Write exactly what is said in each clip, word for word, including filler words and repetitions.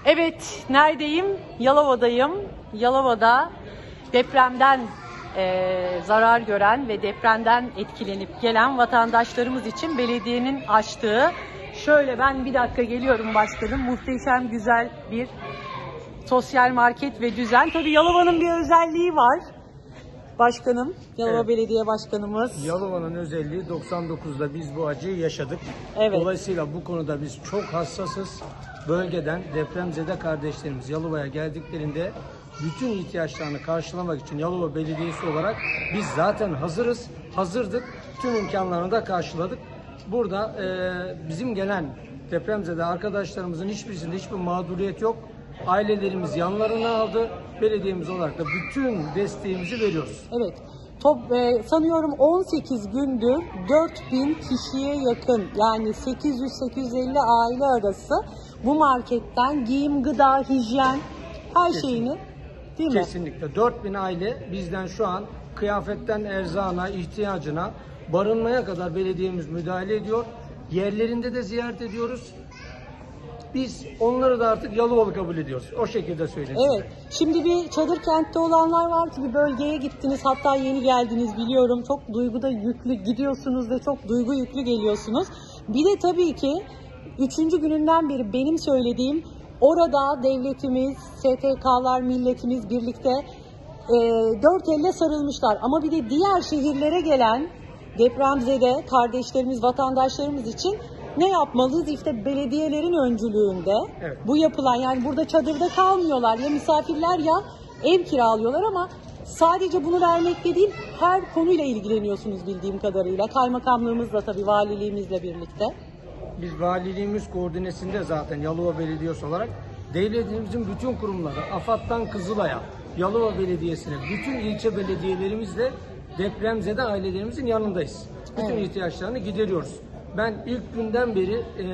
Evet, neredeyim? Yalova'dayım. Yalova'da depremden e, zarar gören ve depremden etkilenip gelen vatandaşlarımız için belediyenin açtığı, şöyle ben bir dakika geliyorum başkanım, muhteşem güzel bir sosyal market ve düzen. Tabii Yalova'nın bir özelliği var. Başkanım, Yalova evet. Belediye Başkanımız. Yalova'nın özelliği doksan dokuzda biz bu acıyı yaşadık. Evet. Dolayısıyla bu konuda biz çok hassasız. Bölgeden depremzede kardeşlerimiz Yalova'ya geldiklerinde bütün ihtiyaçlarını karşılamak için Yalova Belediyesi olarak biz zaten hazırız, hazırdık. Tüm imkanlarını da karşıladık. Burada e, bizim gelen depremzede arkadaşlarımızın hiçbirisinde hiçbir mağduriyet yok. Ailelerimiz yanlarına aldı. Belediyemiz olarak da bütün desteğimizi veriyoruz. Evet. Top, e, sanıyorum on sekiz gündür dört bin kişiye yakın, yani sekiz yüz sekiz yüz elli aile arası bu marketten giyim, gıda, hijyen her Kesinlikle. şeyini, değil mi? Kesinlikle. dört bin aile bizden şu an kıyafetten erzağına, ihtiyacına, barınmaya kadar belediyemiz müdahale ediyor. Yerlerinde de ziyaret ediyoruz. Biz onları da artık Yalovalı kabul ediyoruz. O şekilde söyleyeyim. Evet. Şimdi bir çadır kentte olanlar var ki bir bölgeye gittiniz. Hatta yeni geldiniz biliyorum. Çok duyguda yüklü gidiyorsunuz ve çok duygu yüklü geliyorsunuz. Bir de tabii ki üçüncü gününden beri benim söylediğim, orada devletimiz, S T K'lar, milletimiz birlikte e, dört elle sarılmışlar. Ama bir de diğer şehirlere gelen depremzede kardeşlerimiz, vatandaşlarımız için ne yapmalıyız? İşte belediyelerin öncülüğünde evet. bu yapılan, yani burada çadırda kalmıyorlar ya misafirler ya ev kiralıyorlar, ama sadece bunu vermekle değil, her konuyla ilgileniyorsunuz bildiğim kadarıyla. Kaymakamlığımızla, tabii valiliğimizle birlikte. Biz valiliğimiz koordinesinde zaten Yalova Belediyesi olarak devletimizin bütün kurumları, AFAD'dan Kızılay'a, Yalova Belediyesi'ne, bütün ilçe belediyelerimizle depremzede ailelerimizin yanındayız. Bütün evet. ihtiyaçlarını gideriyoruz. Ben ilk günden beri e,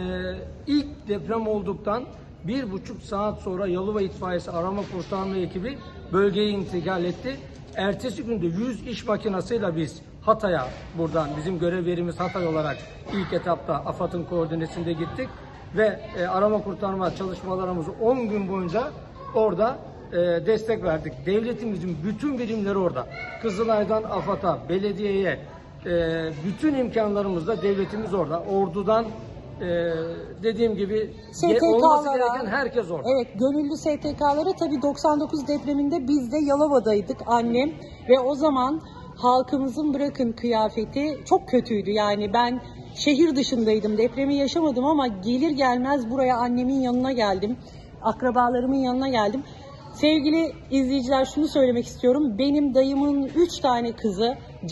ilk deprem olduktan bir buçuk saat sonra Yalova İtfaiyesi Arama Kurtarma ekibi bölgeye intikal etti. Ertesi günde yüz iş makinasıyla biz Hatay'a, buradan bizim görev yerimiz Hatay olarak ilk etapta AFAD'ın koordinesinde gittik ve e, arama kurtarma çalışmalarımızı on gün boyunca orada e, destek verdik. Devletimizin bütün birimleri orada. Kızılay'dan AFAD'a, belediyeye, e, bütün imkanlarımızla devletimiz orada. Ordudan e, dediğim gibi olması gereken herkes orada. Evet, gönüllü S T K'lara, tabii doksan dokuz depreminde biz de Yalova'daydık, annem, ve o zaman halkımızın bırakın kıyafeti çok kötüydü. Yani ben şehir dışındaydım, depremi yaşamadım ama gelir gelmez buraya annemin yanına geldim. Akrabalarımın yanına geldim. Sevgili izleyiciler, şunu söylemek istiyorum. Benim dayımın üç tane kızı,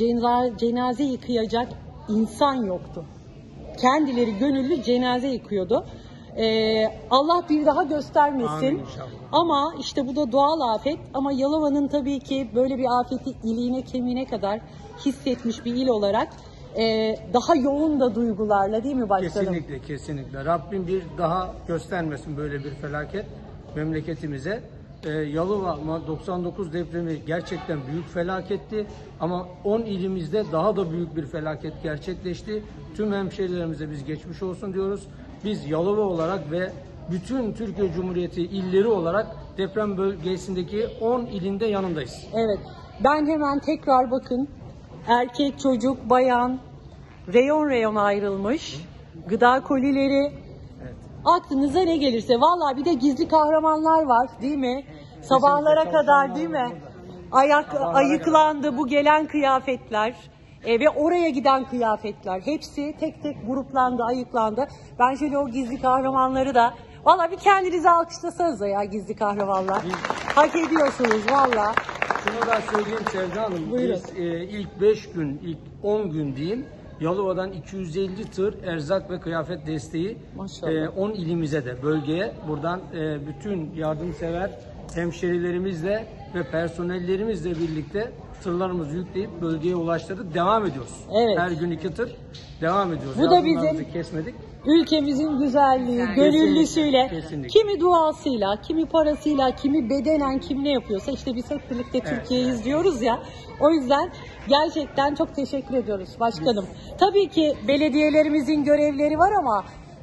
cenaze yıkayacak insan yoktu. Kendileri gönüllü cenaze yıkıyordu. Ee, Allah bir daha göstermesin. Ama işte bu da doğal afet. Ama Yalova'nın tabii ki böyle bir afeti iliğine kemiğine kadar hissetmiş bir il olarak e, daha yoğun da duygularla, değil mi başkanım? Kesinlikle, kesinlikle. Rabbim bir daha göstermesin böyle bir felaket memleketimize. Ee, Yalova doksan dokuz depremi gerçekten büyük felaketti ama on ilimizde daha da büyük bir felaket gerçekleşti. Tüm hemşehrilerimize biz geçmiş olsun diyoruz. Biz Yalova olarak ve bütün Türkiye Cumhuriyeti illeri olarak deprem bölgesindeki on ilinde yanındayız. Evet. Ben hemen tekrar bakın, erkek, çocuk, bayan reyon reyon ayrılmış. Gıda kolileri. Evet. Aklınıza ne gelirse. Vallahi bir de gizli kahramanlar var, değil mi? Kesinlikle. Sabahlara kadar, değil mi? Ayak Sabahlara ayıklandı kadar. Bu gelen kıyafetler. E, ve oraya giden kıyafetler, hepsi tek tek gruplandı, ayıklandı. Ben şöyle o gizli kahramanları da, valla bir kendinizi alkışlasanız da ya gizli kahramanlar. Biz, hak ediyorsunuz valla. Şunu da söyleyeyim Sevda Hanım, Buyurun. biz e, ilk beş gün, ilk on gün diyeyim, Yalova'dan iki yüz elli tır erzak ve kıyafet desteği e, on ilimize de, bölgeye, buradan e, bütün yardımsever hemşerilerimizle ve personellerimizle birlikte tırlarımızı yükleyip bölgeye ulaştırdık. Devam ediyoruz. Evet. Her gün iki tır devam ediyoruz. Bu da bizim kesmedik. Ülkemizin güzelliği, yani, gönüllüsüyle, kesinlikle, kesinlikle. Kimi duasıyla, kimi parasıyla, kimi bedenen, kim ne yapıyorsa, işte biz hep birlikte evet, Türkiye'yi evet. izliyoruz ya. O yüzden gerçekten çok teşekkür ediyoruz başkanım. Biz... Tabii ki belediyelerimizin görevleri var ama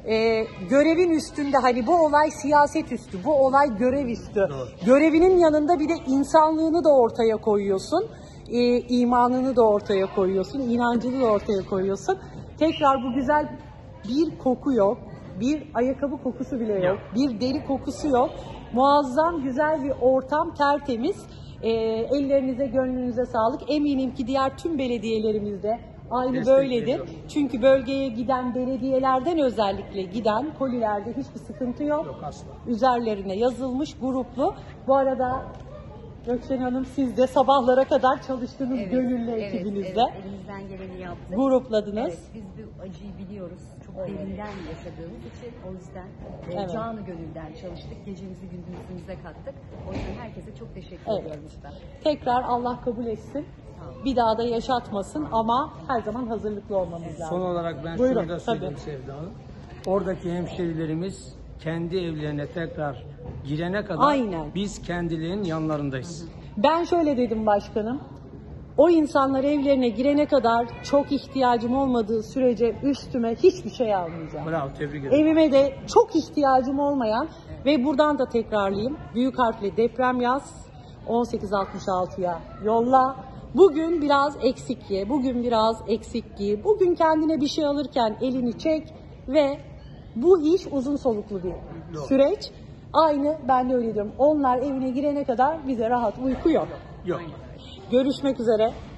e, görevin üstünde, hani bu olay siyaset üstü, bu olay görev üstü. Doğru. Görevinin yanında bir de insanlığını da ortaya koyuyorsun. E, imanını da ortaya koyuyorsun, inancını da ortaya koyuyorsun. Tekrar bu güzel bir koku yok, bir ayakkabı kokusu bile yok, Yok. bir deri kokusu yok. Muazzam güzel bir ortam, tertemiz. E, ellerinize, gönlünüze sağlık. Eminim ki diğer tüm belediyelerimizde aynı Destek böyledir. veriyor. Çünkü bölgeye giden belediyelerden özellikle giden kolilerde hiçbir sıkıntı yok. Yok asla. Üzerlerine yazılmış, gruplu. Bu arada Gökçen Hanım, siz de sabahlara kadar çalıştınız Evet, gönüllü evet, ekibinizle. evet, elimizden geleni yaptık. Grupladınız. Evet, biz bu acıyı biliyoruz. Çok derinden yaşadığımız için o yüzden e, Evet. canı gönülden çalıştık. Gecemizi gündüzümüze kattık. O yüzden herkese çok teşekkür Evet. ediyorum ben. Tekrar Allah kabul etsin. Bir daha da yaşatmasın ama her zaman hazırlıklı olmamız lazım. Son olarak ben Buyurun, şunu da söyleyeyim tabii. Sevda Hanım. Oradaki hemşerilerimiz kendi evlerine tekrar girene kadar Aynen. biz kendilerinin yanlarındayız. Ben şöyle dedim başkanım. O insanlar evlerine girene kadar çok ihtiyacım olmadığı sürece üstüme hiçbir şey almayacağım. Bravo, tebrik ederim. Evime de çok ihtiyacım olmayan ve buradan da tekrarlayayım. Büyük harfle deprem yaz on sekiz altmış altıya yolla. Bugün biraz eksik ye, bugün biraz eksik giy. Bugün kendine bir şey alırken elini çek ve bu iş uzun soluklu bir Doğru. süreç. Aynı ben de öyle diyorum. Onlar evine girene kadar bize rahat uyku yok. Yok. Görüşmek üzere.